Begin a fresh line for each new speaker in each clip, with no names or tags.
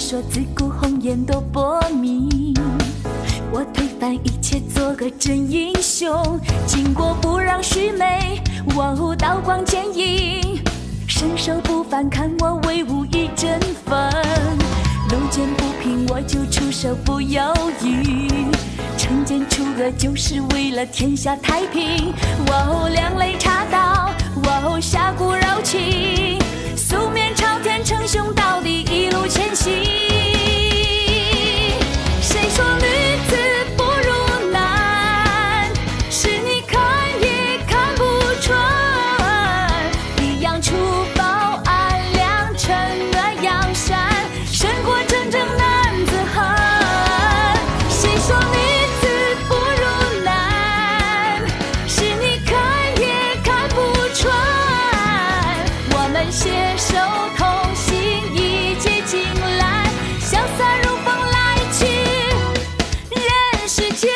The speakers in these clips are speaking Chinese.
说自古红颜多薄命，我推翻一切，做个真英雄。巾帼不让须眉，我刀光剑影，身手不凡，看我威武一阵风。路见不平，我就出手不犹豫，惩奸除恶就是为了天下太平。两肋插刀，侠骨柔情，素面朝天，称雄到底，一路前行。谁说女子不如男？是你看也看不穿。一样除暴安良，惩恶扬善，胜过真正男子汉。谁说女子不如男？是你看也看不穿。我们携手同行，一结金兰，潇洒如风来去人世间。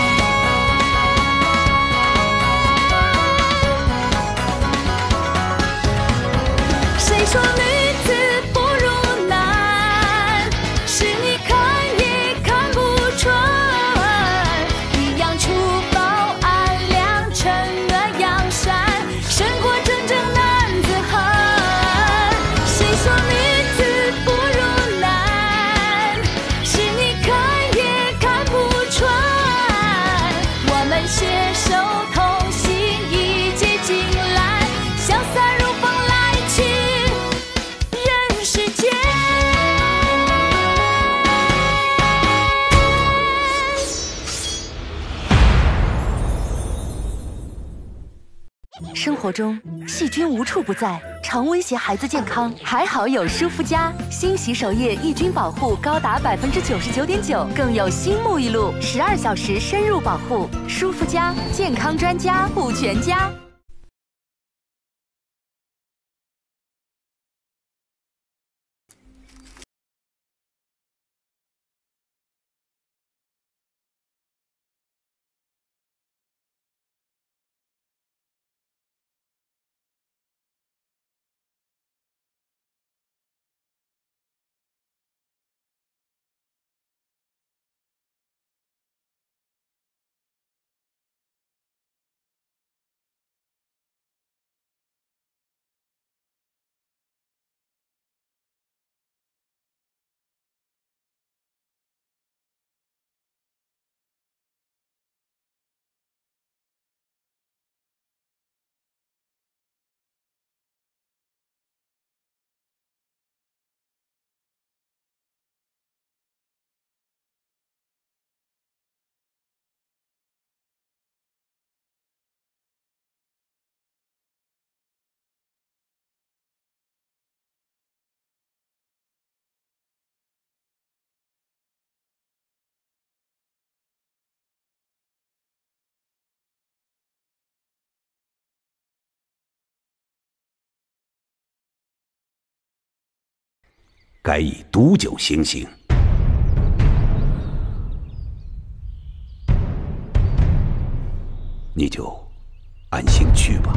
谁说女子不如男？是你看也看不穿。一样除暴安良，惩恶扬善，胜过真正男子汉。谁说女子不如男？是你看也看不穿。我们携手同行，一结金兰，潇洒如风来去人世间。
生活中细菌无处不在，常威胁孩子健康。还好有舒肤佳新洗手液，抑菌保护高达99.9%，更有新沐浴露12小时深入保护。舒肤佳，健康专家护全家。
该以毒酒行刑。你就安心去吧。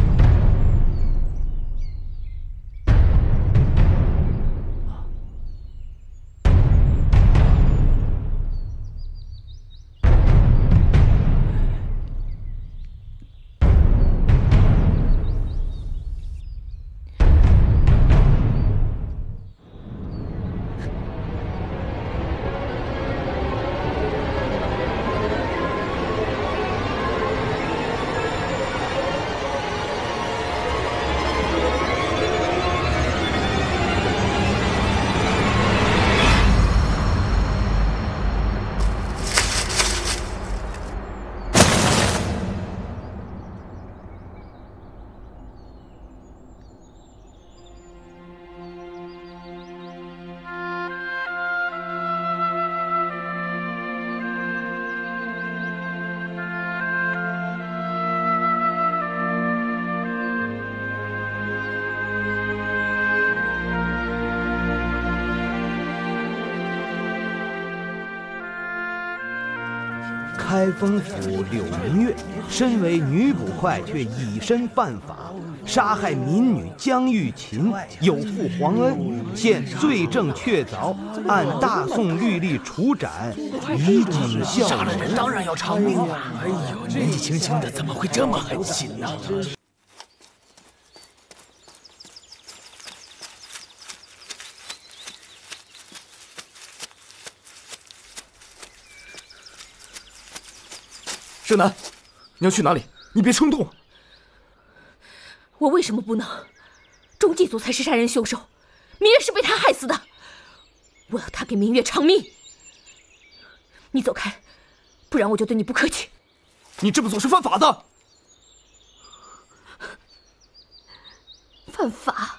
开封府柳明月，身为女捕快，却以身犯法，杀害民女江玉琴，有负皇恩， 现罪证确凿，按大宋律例处斩，以儆效尤。
杀了人当然要偿命啊！哎呦，年纪轻轻的怎么会这么狠心呢？盛楠，你要去哪里？你别冲动。
我为什么不能？钟祭祖才是杀人凶手，明月是被他害死的。我要他给明月偿命。你走开，不然我就对你不客气。
你这么做是犯法的。
犯法？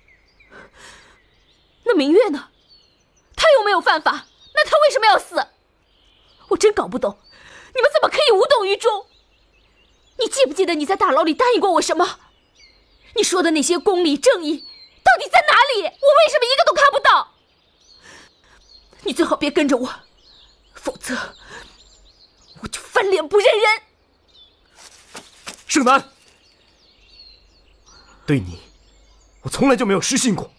那明月呢？他又没有犯法，那他为什么要死？我真搞不懂，你们怎么可以无动于衷？你记不记得你在大牢里答应过我什么？你说的那些公理正义到底在哪里？我为什么一个都看不到？你最好别跟着我，否则我就翻脸不认人。
盛楠，对你我从来就没有失信过。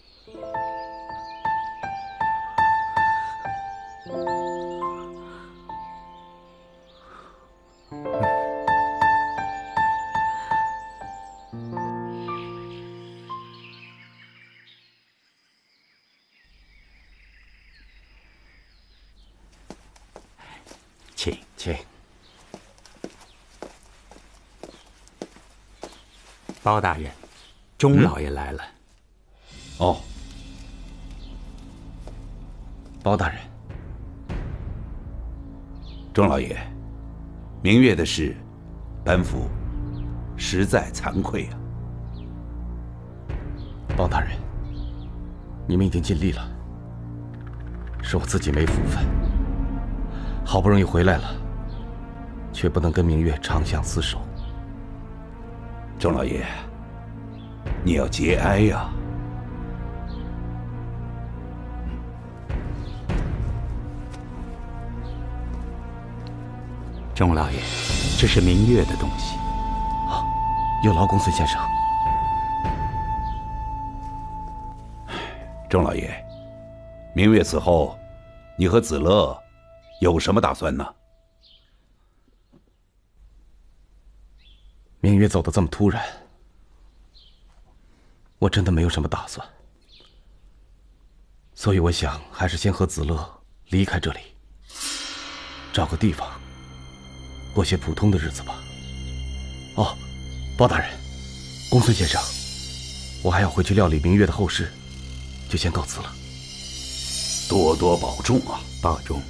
请。
包大人，钟老爷来了。
哦，
包大人，
钟老爷，明月的事，本府实在惭愧啊。
包大人，你们已经尽力了，是我自己没福分，好不容易回来了，却不能跟明月长相厮守。
钟老爷，你要节哀呀。
钟老爷，这是明月的东西。啊，有劳公孙先生。
钟老爷，明月死后，你和子乐有什么打算呢？
明月走得这么突然，我真的没有什么打算，所以我想还是先和子乐离开这里，找个地方过些普通的日子吧。哦，包大人，公孙先生，我还要回去料理明月的后事，就先告辞了。
多多保重啊！
保重。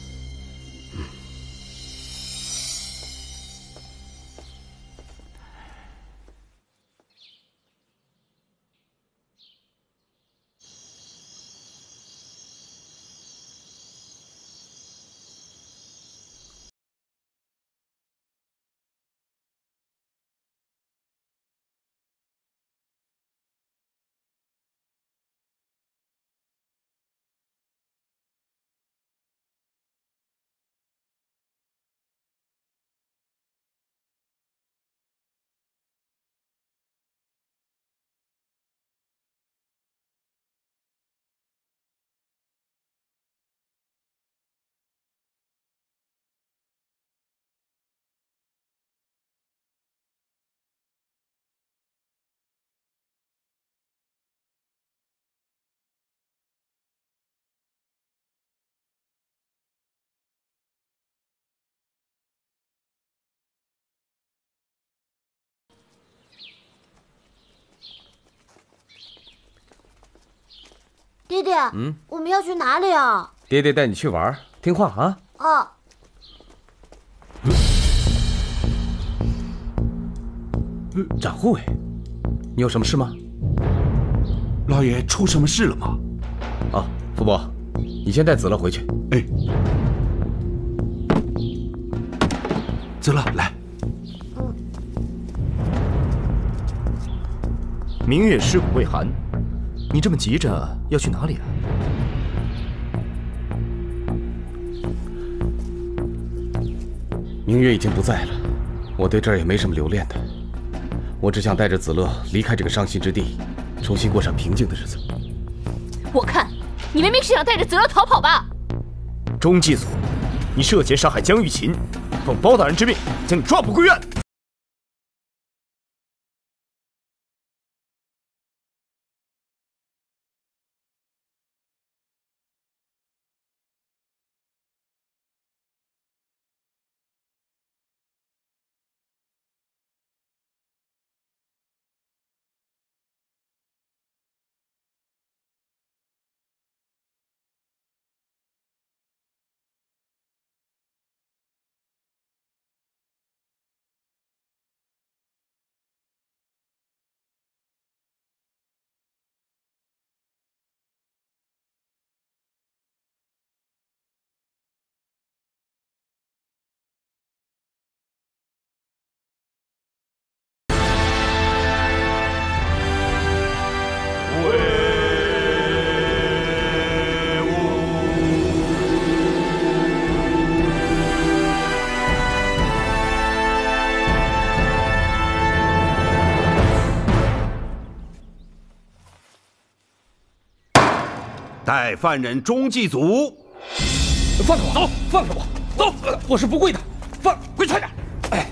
爹爹，我们要去哪里啊？
爹爹带你去玩，听话啊！
哦。
展护卫，你有什么事吗？
老爷出什么事了吗？
啊，福伯，你先带子乐回去。
哎，子乐来。
明月尸骨未寒，你这么急着要去哪里啊？
明月已经不在了，我对这儿也没什么留恋的。我只想带着子乐离开这个伤心之地，重新过上平静的日子。
我看你明明是想带着子乐逃跑吧？
钟祭祖，你涉嫌杀害江玉琴，奉包大人之命将你抓捕归案。
带犯人钟祭祖，
放开我！走，放开我！走，我是不跪的，跪快点！哎，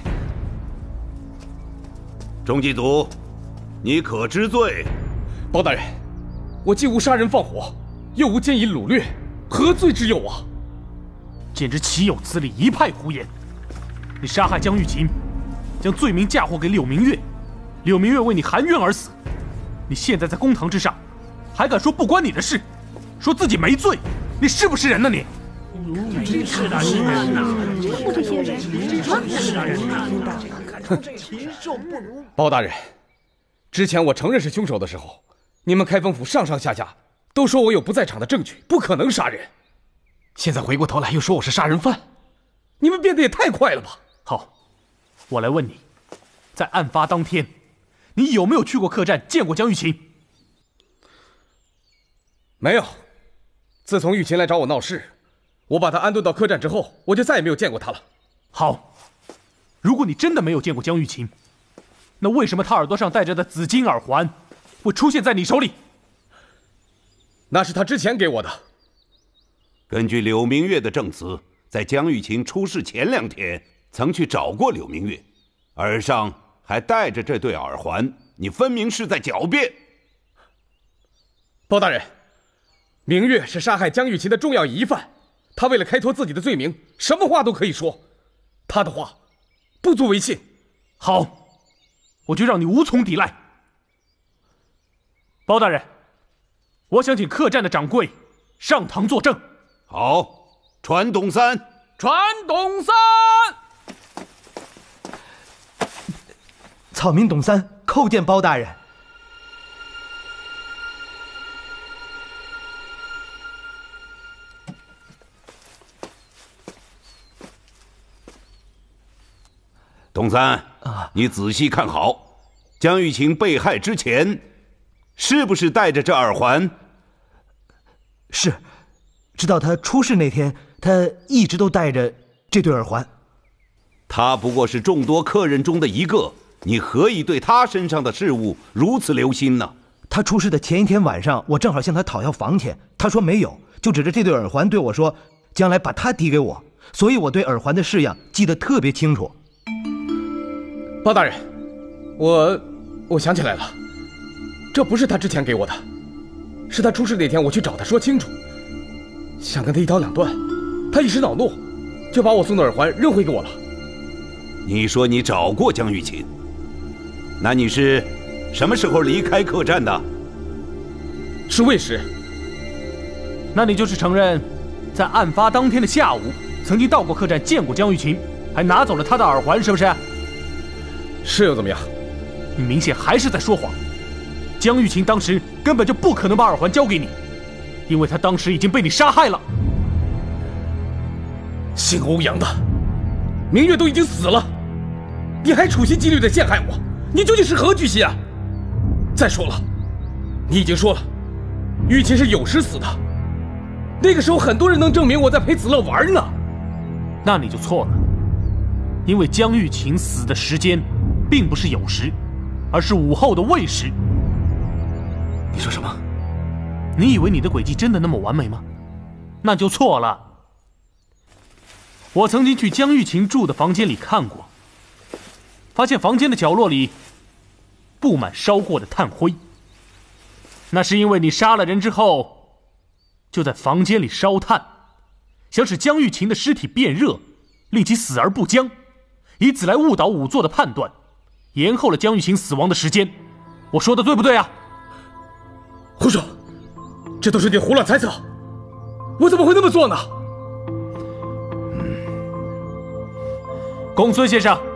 钟祭祖，你可知罪？
包大人，我既无杀人放火，又无奸淫掳掠，何罪之有啊？
简直岂有此理，一派胡言！你杀害江玉琴，将罪名嫁祸给柳明月，柳明月为你含冤而死。你现在在公堂之上，还敢说不关你的事？说自己没罪，你是不是人呢你？
真是的，是人呐！这些人，真是人呐！
包大人，之前我承认是凶手的时候，你们开封府上上下下都说我有不在场的证据，不可能杀人。现在回过头来又说我是杀人犯，你们变得也太快了吧？
好，我来问你，在案发当天，你有没有去过客栈见过江玉琴？
没有。自从玉琴来找我闹事，我把她安顿到客栈之后，我就再也没有见过她了。
好，如果你真的没有见过江玉琴，那为什么她耳朵上戴着的紫金耳环会出现在你手里？
那是她之前给我的。
根据柳明月的证词，在江玉琴出事前2天，曾去找过柳明月，耳上还戴着这对耳环，你分明是在狡辩。
包大人，明月是杀害江玉琴的重要疑犯，他为了开脱自己的罪名，什么话都可以说，他的话不足为信。
好，我就让你无从抵赖。包大人，我想请客栈的掌柜上堂作证。
好，传董三。
传董三。
草民董三叩见包大人。
董三，你仔细看好，江玉琴被害之前，是不是戴着这耳环？
是，直到他出事那天，他一直都戴着这对耳环。
他不过是众多客人中的一个，你何以对他身上的事物如此留心呢？
他出事的前一天晚上，我正好向他讨要房钱，他说没有，就指着这对耳环对我说，将来把它递给我，所以我对耳环的式样记得特别清楚。
包大人，我想起来了，这不是他之前给我的，是他出事那天我去找他说清楚，想跟他一刀两断，他一时恼怒，就把我送的耳环扔回给我了。
你说你找过江玉琴，那你是什么时候离开客栈的？
是未时。
那你就是承认，在案发当天的下午，曾经到过客栈见过江玉琴，还拿走了她的耳环，是不是？
是又怎么样？
你明显还是在说谎。江玉琴当时根本就不可能把耳环交给你，因为她当时已经被你杀害了。
姓欧阳的，明月都已经死了，你还处心积虑地陷害我，你究竟是何居心啊？再说了，你已经说了，玉琴是有时死的，那个时候很多人能证明我在陪子乐玩呢。
那你就错了，因为江玉琴死的时间并不是酉时，而是午后的未时。
你说什么？
你以为你的诡计真的那么完美吗？那就错了。我曾经去江玉琴住的房间里看过，发现房间的角落里布满烧过的炭灰。那是因为你杀了人之后，就在房间里烧炭，想使江玉琴的尸体变热，令其死而不僵，以此来误导仵作的判断，延后了江玉琴死亡的时间。我说的对不对啊？
胡说，这都是你胡乱猜测，我怎么会那么做呢？
公孙先生，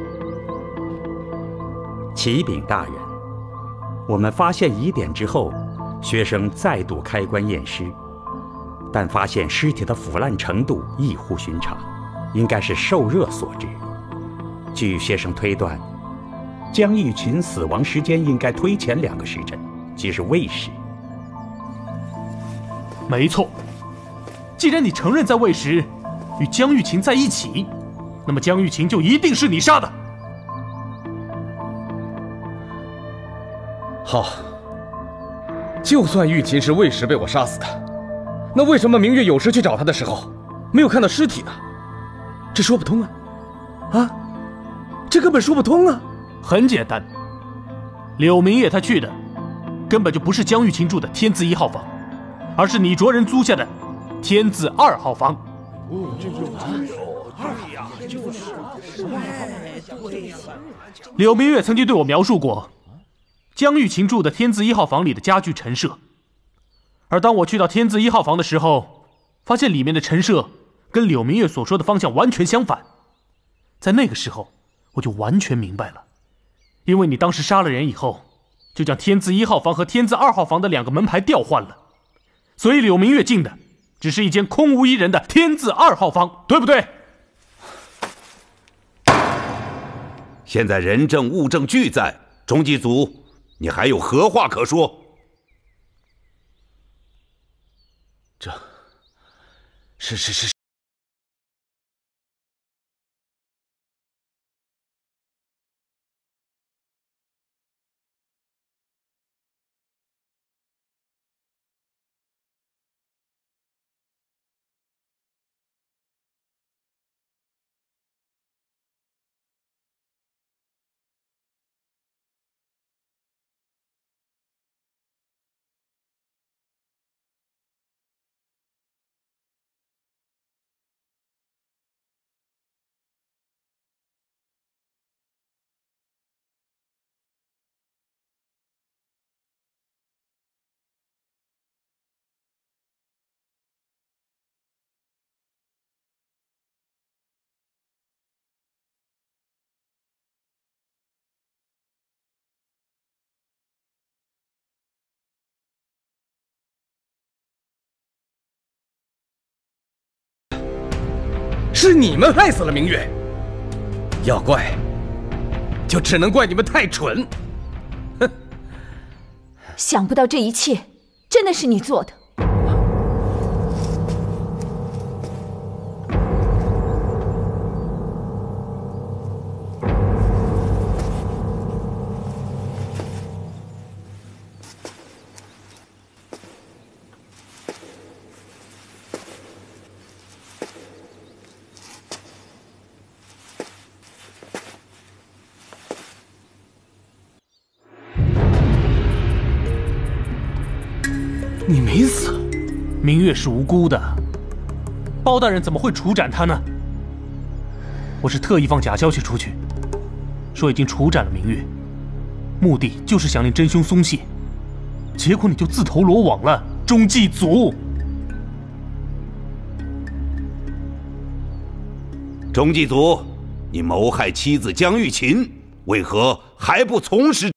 启禀大人，我们发现疑点之后，学生再度开棺验尸，但发现尸体的腐烂程度异乎寻常，应该是受热所致。据学生推断，江玉琴死亡时间应该推前2个时辰，即是未时。
没错，既然你承认在未时与江玉琴在一起，那么江玉琴就一定是你杀的。
好，就算玉琴是未时被我杀死的，那为什么明月有时去找他的时候没有看到尸体呢？这说不通啊！啊，这根本说不通啊！
很简单，柳明月他去的根本就不是江玉琴住的天字1号房，而是你着人租下的天字2号房。柳明月曾经对我描述过江玉琴住的天字1号房里的家具陈设，而当我去到天字1号房的时候，发现里面的陈设跟柳明月所说的方向完全相反。在那个时候，我就完全明白了，因为你当时杀了人以后，就将天字1号房和天字2号房的2个门牌调换了，所以柳明月进的只是一间空无一人的天字2号房，对不对？
现在人证物证俱在，中缉组，你还有何话可说？
这是。是你们害死了明月，要怪，就只能怪你们太蠢。哼！
想不到这一切真的是你做的。
你没死，
明月是无辜的，包大人怎么会处斩他呢？我是特意放假消息出去，说已经处斩了明月，目的就是想令真凶松懈，结果你就自投罗网了，中缉组。
中缉组，你谋害妻子江玉琴，为何还不从实？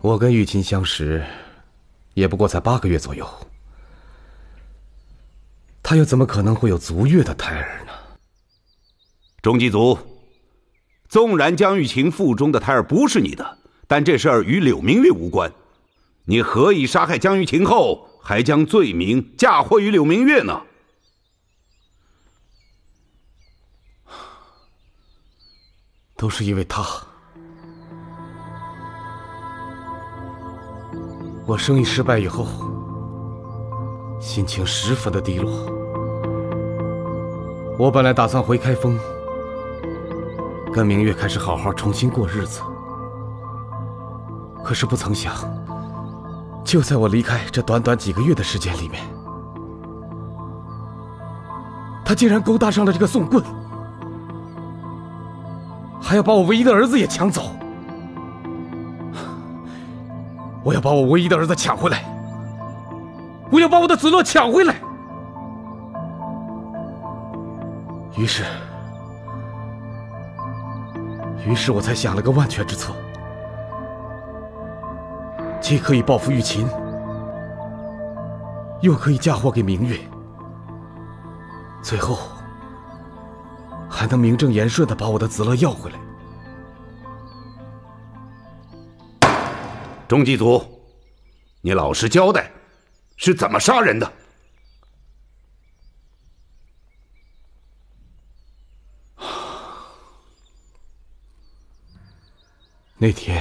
我跟玉琴相识，也不过才8个月左右，她又怎么可能会有足月的胎儿呢？
中祭祖，纵然江玉琴腹中的胎儿不是你的，但这事儿与柳明月无关。你何以杀害江玉琴后，还将罪名嫁祸于柳明月呢？
都是因为他。我生意失败以后，心情十分的低落。我本来打算回开封，跟明月开始好好重新过日子。可是不曾想，就在我离开这短短几个月的时间里面，他竟然勾搭上了这个宋棍，还要把我唯一的儿子也抢走。我要把我唯一的儿子抢回来，我要把我的子乐抢回来。于是我才想了个万全之策，既可以报复玉琴，又可以嫁祸给明月，最后还能名正言顺地把我的子乐要回来。
中祭祖，你老实交代，是怎么杀人的？
那天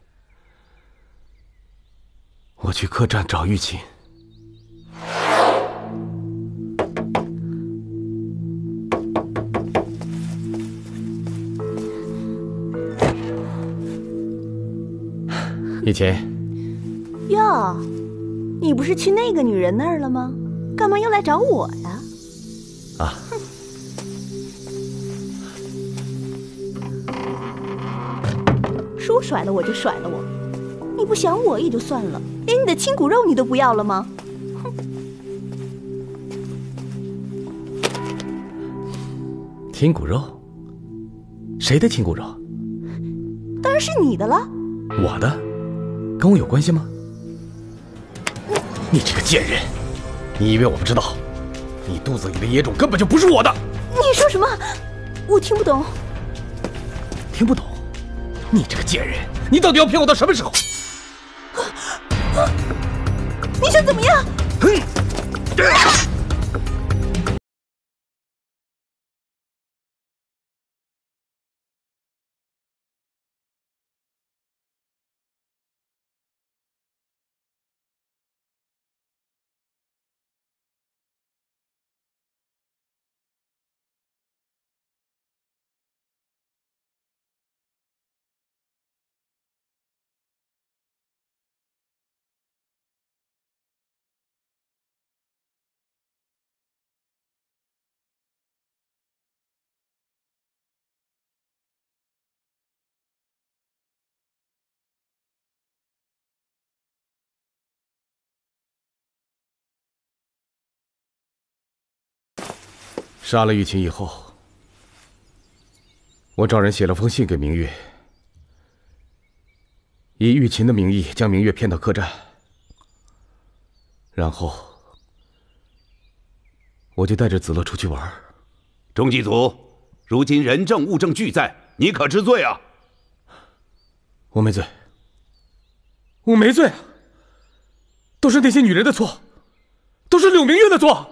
我去客栈找玉琴，玉琴。
哟，你不是去那个女人那儿了吗？干嘛又来找我呀？
啊。
说甩了我就甩了我，你不想我也就算了，连你的亲骨肉你都不要了吗？哼！
亲骨肉？谁的亲骨肉？
当然是你的了。
我的？跟我有关系吗？你这个贱人，你以为我不知道？你肚子里的野种根本就不是我的。
你说什么？我听不懂。
听不懂？你这个贱人，你到底要骗我到什么时候？
你想怎么样？
杀了玉琴以后，我找人写了封信给明月，以玉琴的名义将明月骗到客栈，然后我就带着子乐出去玩。
中祭祖，如今人证物证俱在，你可知罪啊？
我没罪，我没罪啊！都是那些女人的错，都是柳明月的错。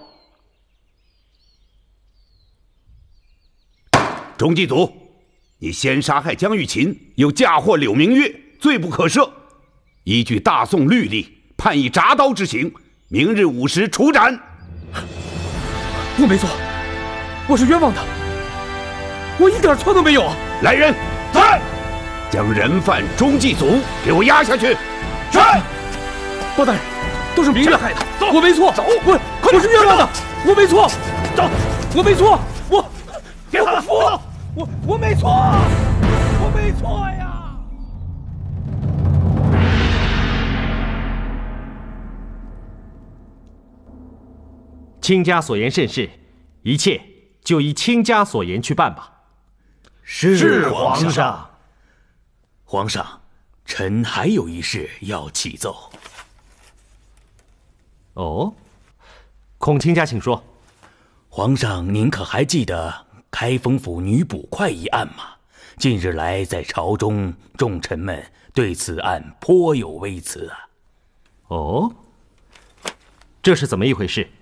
中祭祖，你先杀害江玉琴，又嫁祸柳明月，罪不可赦。依据大宋律例，判以铡刀之刑，明日午时处斩。
我没错，我是冤枉的，我一点错都没有。
来人，在，将人犯中祭祖给我押下去。是。
包大人，都是明月害的，我没错。走，我是冤枉的，我没错。走，我没错，别反复。我没错，我没错呀！
卿家所言甚是，一切就依卿家所言去办吧。
是皇上。皇上， 臣还有一事要启奏。
哦，孔卿家请说。
皇上，您可还记得开封府女捕快一案吗？近日来，在朝中，众臣们对此案颇有微词啊。
哦，这是怎么一回事？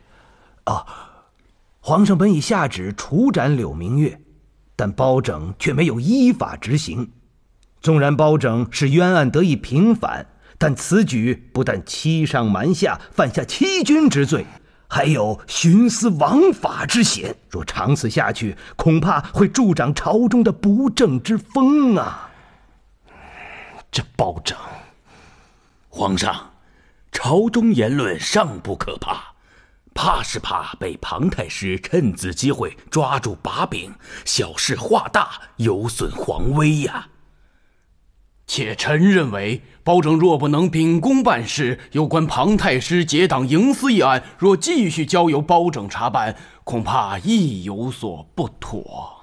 皇上本已下旨处斩柳明月，但包拯却没有依法执行。纵然包拯是冤案得以平反，但此举不但欺上瞒下，犯下欺君之罪，还有徇私枉法之嫌。若长此下去，恐怕会助长朝中的不正之风啊！
这包拯，
皇上，朝中言论尚不可怕，怕是怕被庞太师趁此机会抓住把柄，小事化大，有损皇威呀。
且臣认为，包拯若不能秉公办事，有关庞太师结党营私一案，若继续交由包拯查办，恐怕亦有所不妥。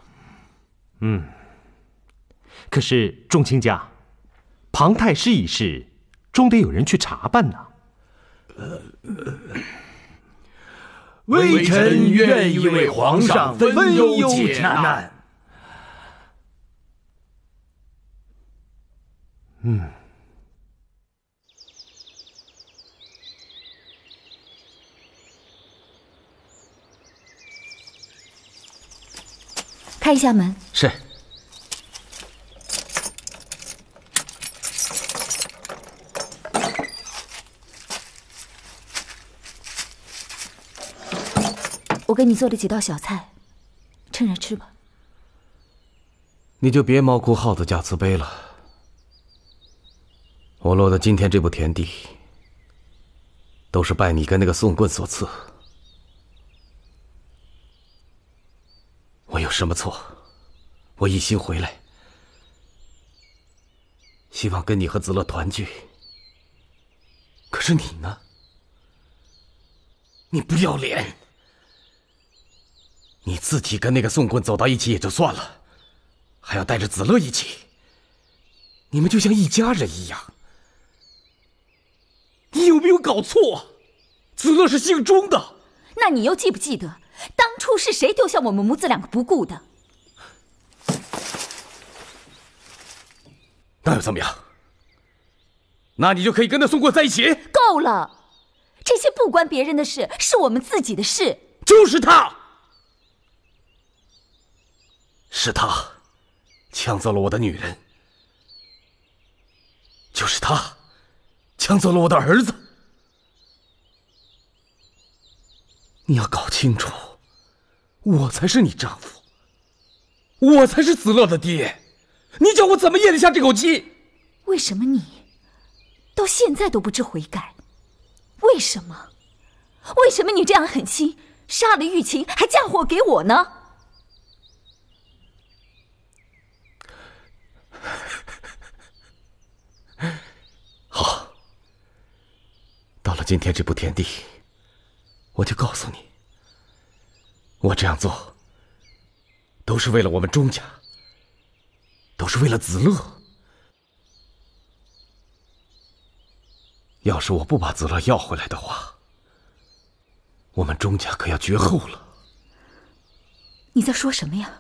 可是众卿家，庞太师一事，终得有人去查办呐。
微臣愿意为皇上分忧解难。
开一下门。
是。
我给你做了几道小菜，趁热吃吧。
你就别猫哭耗子假慈悲了。我落得今天这步田地，都是拜你跟那个宋棍所赐。我有什么错？我一心回来，希望跟你和子乐团聚。可是你呢？你不要脸！你自己跟那个宋棍走到一起也就算了，还要带着子乐一起，你们就像一家人一样。你有没有搞错？子乐是姓钟的。
那你又记不记得，当初是谁丢下我们母子两个不顾的？
那又怎么样？那你就可以跟那宋棍在一起？
够了，这些不关别人的事，是我们自己的事。
就是他，是他抢走了我的女人，就是他抢走了我的儿子。你要搞清楚，我才是你丈夫，我才是子乐的爹，你叫我怎么咽得下这口气？
为什么你到现在都不知悔改？为什么？为什么你这样狠心，杀了玉琴还嫁祸给我呢？
好，到了今天这步田地，我就告诉你，我这样做都是为了我们钟家，都是为了子乐。要是我不把子乐要回来的话，我们钟家可要绝后了。
你在说什么呀？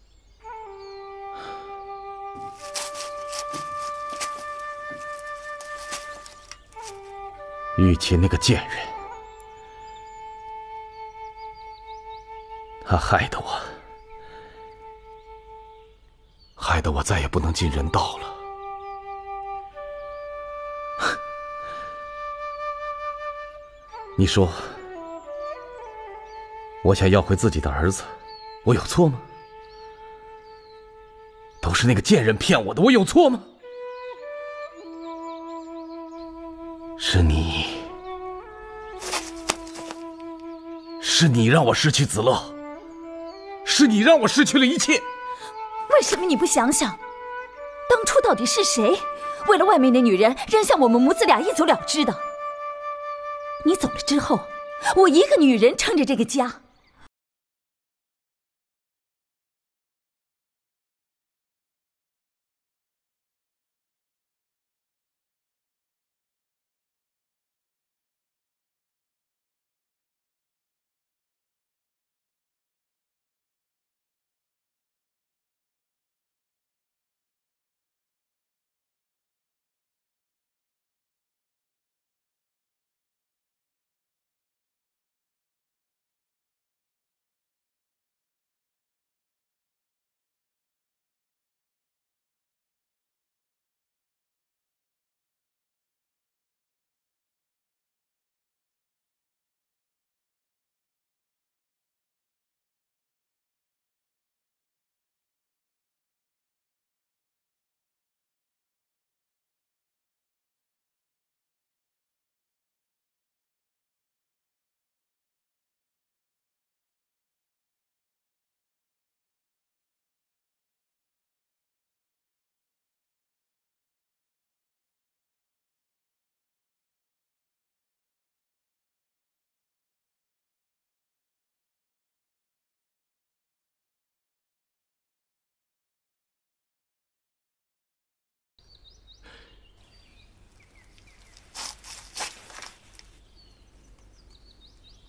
玉琴那个贱人，她害得我再也不能进人道了。你说，我想要回自己的儿子，我有错吗？都是那个贱人骗我的，我有错吗？是你让我失去子乐，是你让我失去了一切。
为什么你不想想，当初到底是谁为了外面的女人扔下我们母子俩一走了之的？你走了之后，我一个女人撑着这个家，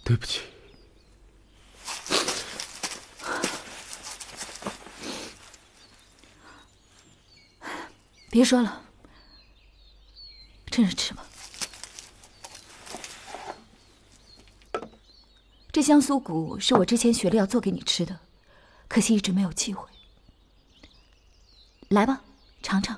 对不起。
别说了，趁热吃吧。这香酥骨是我之前学了要做给你吃的，可惜一直没有机会。来吧，尝尝。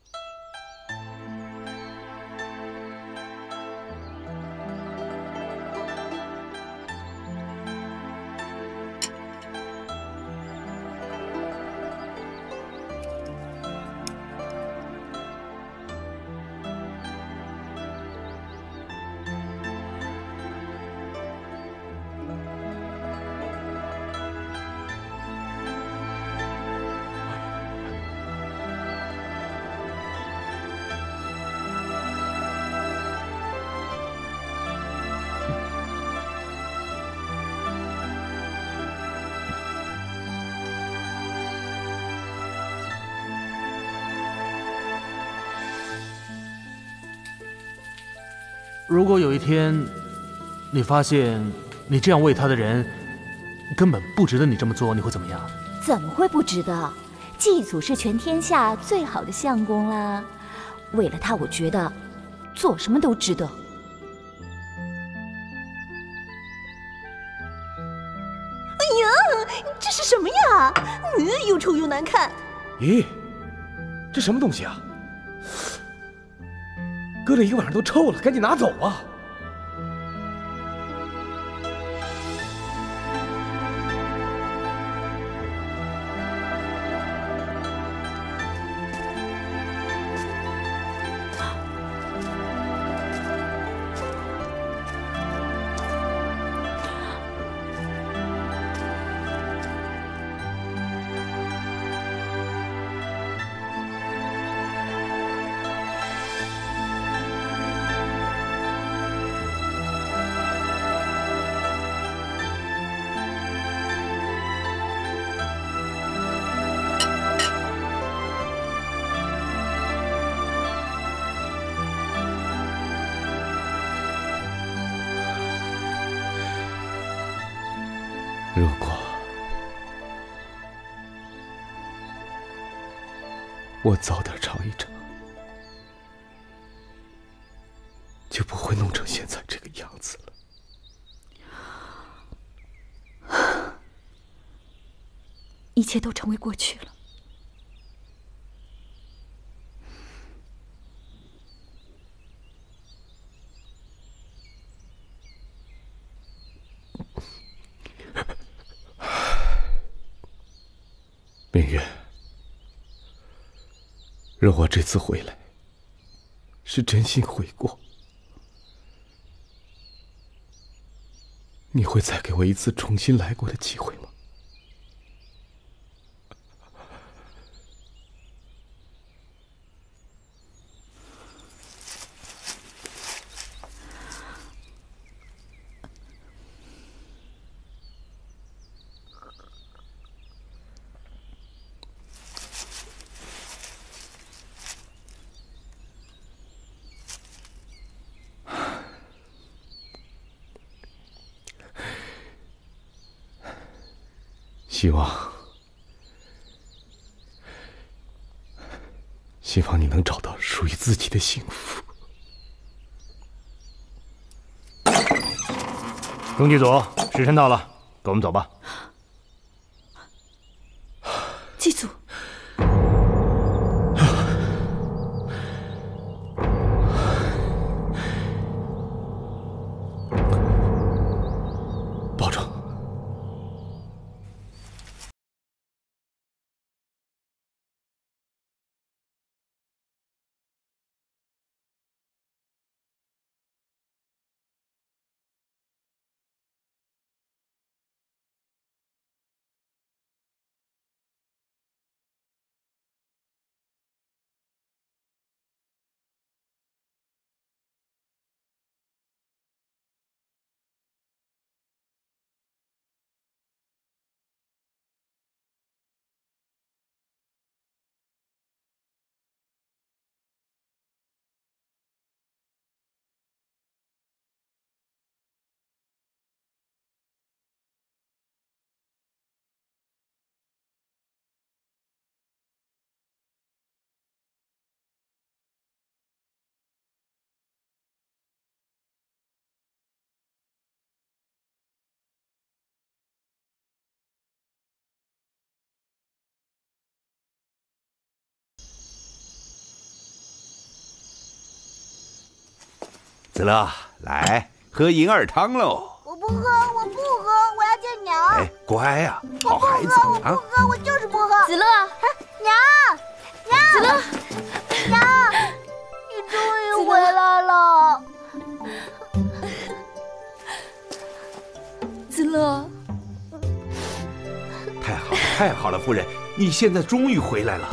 如果有一天，你发现你这样喂他的人根本不值得你这么做，你会怎么样？
怎么会不值得？祭祖是全天下最好的相公啦，为了他，我觉得做什么都值得。哎呀，这是什么呀？又臭又难看。
咦，这什么东西啊？搁了一个晚上都臭了，赶紧拿走啊！如果我早点尝一尝，就不会弄成现在这个样子
了。一切都成为过去了。
明月，若我这次回来是真心悔过，你会再给我一次重新来过的机会吗？希望你能找到属于自己的幸福。
中剧组，时辰到了，跟我们走吧。
祭祖。
子乐，来喝银耳汤喽。
我不喝，我要见娘。
哎，乖呀，好孩子
我不喝，我就是不喝。
子乐，
娘，
子乐，
娘，你终于回来了。
子乐，
太好了，夫人，你现在终于回来了。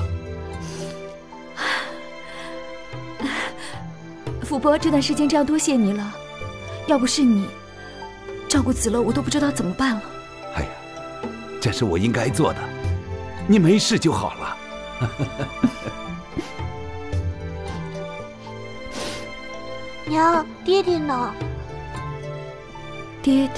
福伯，这段时间这样多谢你了，要不是你照顾子乐，我都不知道怎么办了。
哎呀，这是我应该做的，你没事就好了。
娘，爹爹呢？
爹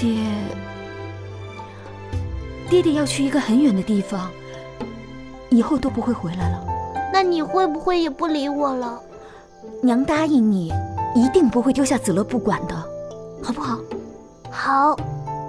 爹要去一个很远的地方，以后都不会回来了。
那你会不会也不理我了？
娘答应你，一定不会丢下子乐不管的，好不好？
好。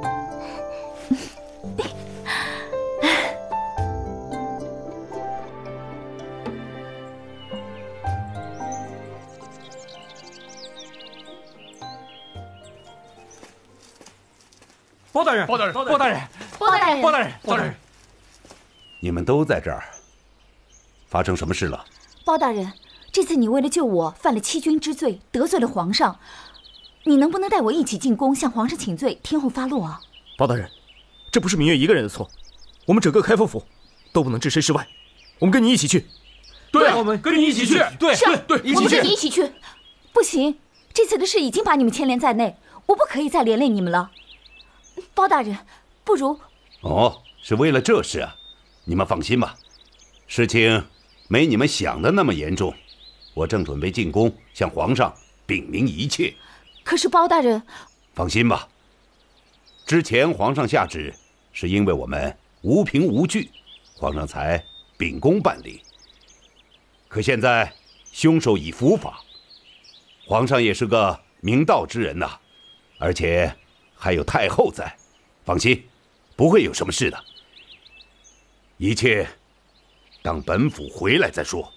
包大人，包大人，包大人，包大人，包大人，包大人，
你们都在这儿，发生什么事了？
包大人，这次你为了救我犯了欺君之罪，得罪了皇上，你能不能带我一起进宫向皇上请罪，天后发落啊？
包大人，这不是明月一个人的错，我们整个开封府都不能置身事外，我们跟你一起去。
对，我们跟你一起去。
对，
我们跟你一起去。不行，这次的事已经把你们牵连在内，我不可以再连累你们了。包大人，不如……
哦，是为了这事啊？你们放心吧，事情没你们想的那么严重。我正准备进宫向皇上禀明一切。
可是包大人……
放心吧，之前皇上下旨是因为我们无凭无据，皇上才秉公办理。可现在凶手已伏法，皇上也是个明道之人呐，而且还有太后在，放心，不会有什么事的。一切等本府回来再说。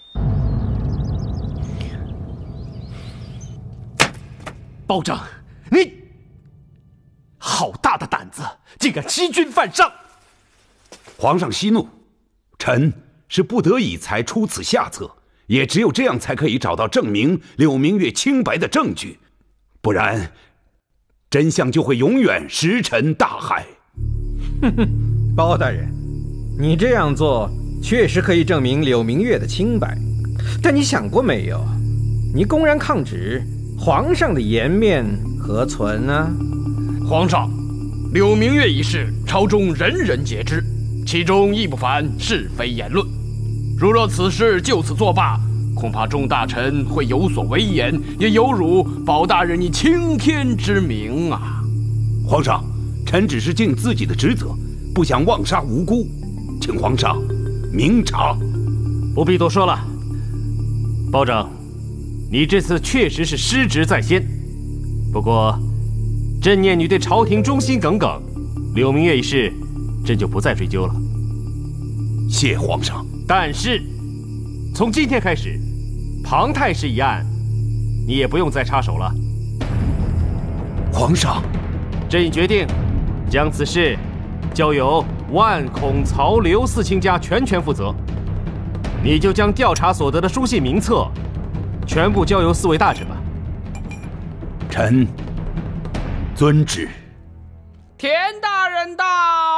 包拯，你好大的胆子，竟敢欺君犯上！
皇上息怒，臣是不得已才出此下策，也只有这样才可以找到证明柳明月清白的证据，不然真相就会永远石沉大海。
哼哼，包大人，你这样做确实可以证明柳明月的清白，但你想过没有，你公然抗旨，皇上的颜面何存呢？
皇上，柳明月一事，朝中人人皆知，其中亦不乏是非言论。如若此事就此作罢，恐怕众大臣会有所微言，也有辱包大人你青天之名啊！
皇上，臣只是尽自己的职责，不想妄杀无辜，请皇上明察。
不必多说了，包拯，你这次确实是失职在先，不过朕念你对朝廷忠心耿耿，柳明月一事，朕就不再追究了。
谢皇上。
但是，从今天开始，庞太师一案，你也不用再插手了。
皇上，
朕已决定，将此事交由万孔、曹、刘四卿家全权负责。你就将调查所得的书信名册，全部交由4位大臣吧。
臣遵旨。
田大人到，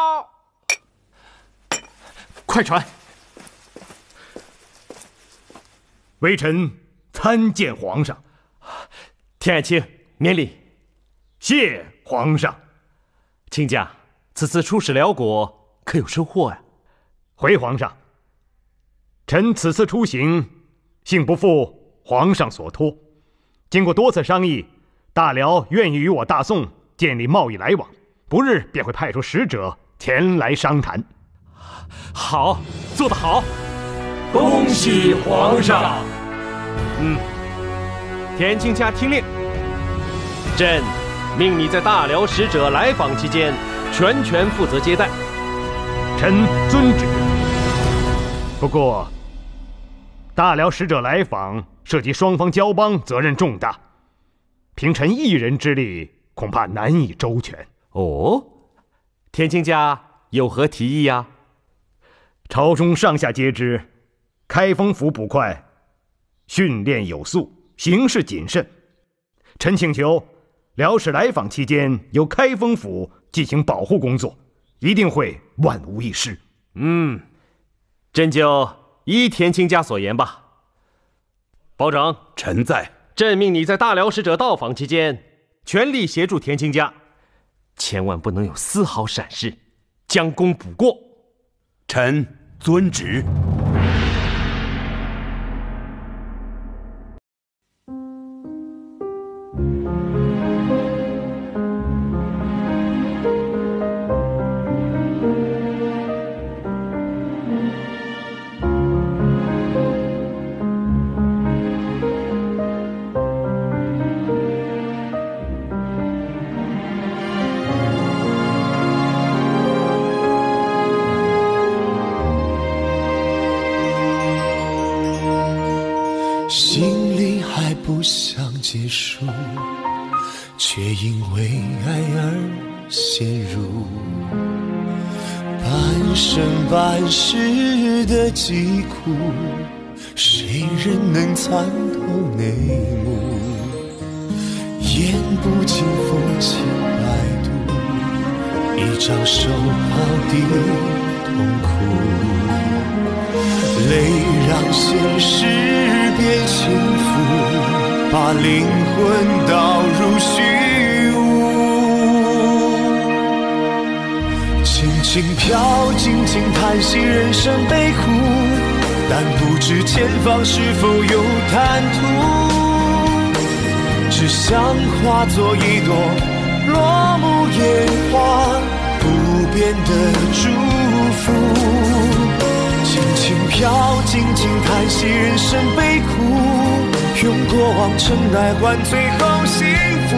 快传。
微臣参见皇上。
田爱卿，免礼。
谢皇上。
卿家此次出使辽国，可有收获呀？
回皇上，臣此次出行，幸不负皇上所托。经过多次商议，大辽愿意与我大宋建立贸易来往，不日便会派出使者前来商谈。
好，做得好！
恭喜皇上！
田卿家听令，朕命你在大辽使者来访期间，全权负责接待。
臣遵旨。不过，大辽使者来访涉及双方交邦，责任重大。
凭臣一人之力，恐怕难以周全。
哦，田卿家有何提议呀？
朝中上下皆知，开封府捕快训练有素，行事谨慎。臣请求辽使来访期间，由开封府进行保护工作，一定会万无一失。
朕就依田卿家所言吧。保长，
臣在。
朕命你在大辽使者到访期间，全力协助田卿家，千万不能有丝毫闪失，将功补过。
臣遵旨。
心里还不想结束，却因为爱而陷入半生半世的疾苦，谁人能参透内幕？言不尽风情百度，一张手抛的痛苦，泪让现实变幸福，把灵魂导入虚无。轻轻飘，静静叹息人生悲苦，但不知前方是否有坦途。只想化作一朵落幕烟花，不变的祝福。轻轻飘，静静叹息人生悲苦，用过往尘埃换最后幸福。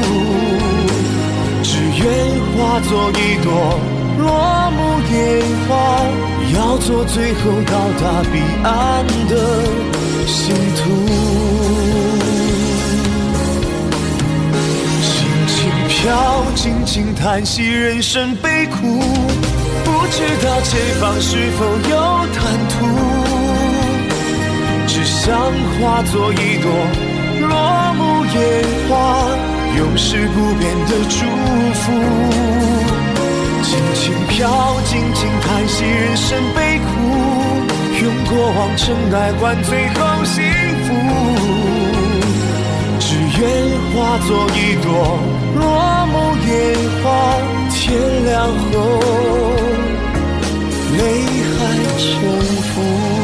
只愿化作一朵落幕烟花，要做最后到达彼岸的信徒。轻轻飘，静静叹息人生悲苦，不知道前方是否有坦途，只想化作一朵落幕烟花，永世不变的祝福。轻轻飘，静静叹息人生悲苦，用过往尘埃换最后幸福。只愿化作一朵落幕烟花，天亮后泪海沉浮。